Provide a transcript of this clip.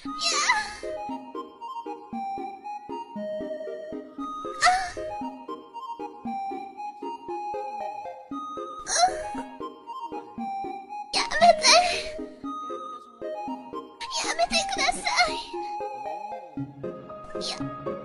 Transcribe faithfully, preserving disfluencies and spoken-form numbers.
やめて。やめてください。いや。